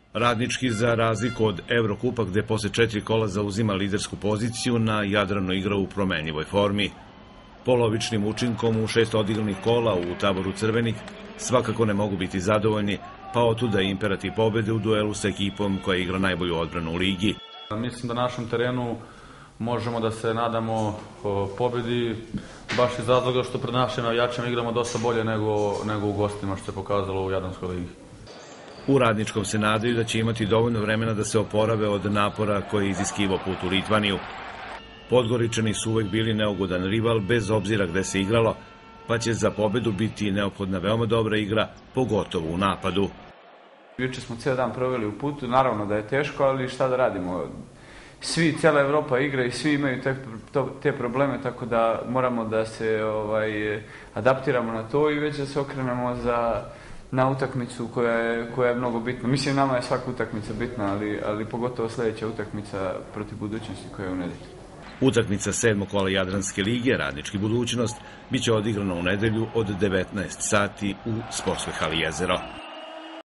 Radnički, za razliku od Evrokupa gde posle 4 kola zauzima lidersku poziciju, na Jadranu igra u promenljivoj formi. Polovičnim učinkom u 6 odigranih kola u taboru crvenih svakako ne mogu biti zadovoljni, pa otuda je imperativ pobede u duelu sa ekipom koja igra najbolju odbranu u ligi. Mislim da na našem terenu možemo da se nadamo pobedi baš iz razloga što pred našim navijačima igramo dosta bolje nego u gostima, što se pokazalo u Jadranskoj ligi. U Radničkom se nadaju da će imati dovoljno vremena da se oporave od napora koji je iziskivao put u Litvaniju. Podgoričani su uvek bili neugodan rival bez obzira gde se igralo, pa će za pobedu biti neophodna veoma dobra igra, pogotovo u napadu. Juče smo ceo dan proveli u putu, naravno da je teško, ali šta da radimo? Cijela Evropa igra i svi imaju te probleme, tako da moramo da se adaptiramo na to i već da se okrenemo na utakmicu koja je mnogo bitna. Mislim, nama je svaka utakmica bitna, ali pogotovo sledeća utakmica protiv Budućnosti koja je u nedelju. Utakmica 7. kola Jadranske lige, Radnički Budućnost, biće odigrana u nedelju od 19 sati u sportskoj hali Jezero.